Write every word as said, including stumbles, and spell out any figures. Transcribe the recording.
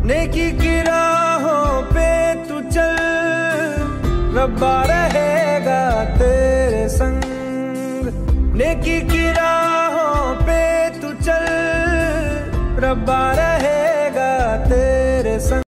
नेकी की राहों पे तू चल, रब्बा रहेगा तेरे संग। नेकी की राहों पे तू चल, रब्बा